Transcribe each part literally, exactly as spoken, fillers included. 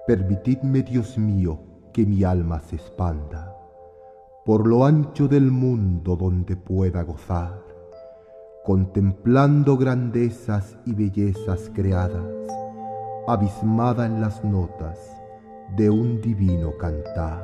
Permitidme, Dios mío, que mi alma se expanda por lo ancho del mundo donde pueda gozar, contemplando grandezas y bellezas creadas, abismada en las notas de un divino cantar.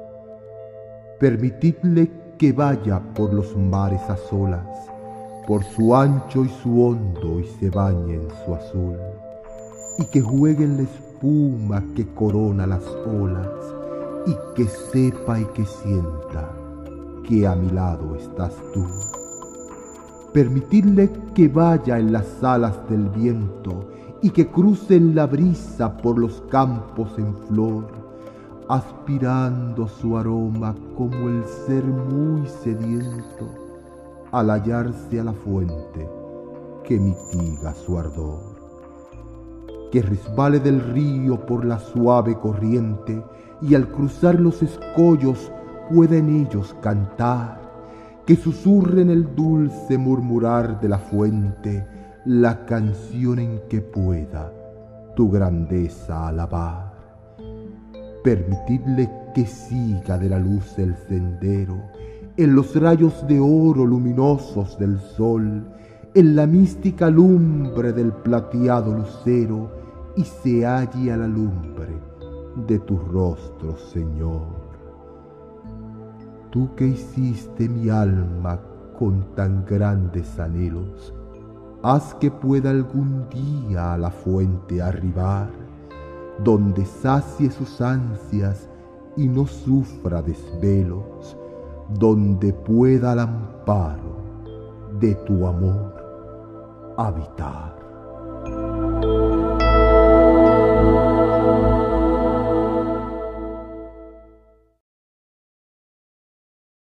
Permitidle que vaya por los mares a solas, por su ancho y su hondo, y se bañe en su azul, y que juegue en la espuma que corona las olas, y que sepa y que sienta que a mi lado estás tú. Permitidle que vaya en las alas del viento y que cruce en la brisa por los campos en flor, aspirando su aroma como el ser muy sediento al hallarse a la fuente que mitiga su ardor. Que resbale del río por la suave corriente y al cruzar los escollos pueda en ellos cantar, que susurre en el dulce murmurar de la fuente la canción en que pueda tu grandeza alabar. Permitidle que siga de la luz el sendero, en los rayos de oro luminosos del sol, en la mística lumbre del plateado lucero, y se halle a la lumbre de tu rostro, Señor. Tú que hiciste mi alma con tan grandes anhelos, haz que pueda algún día a la fuente arribar, donde sacie sus ansias y no sufra desvelos, donde pueda al amparo de tu amor habitar.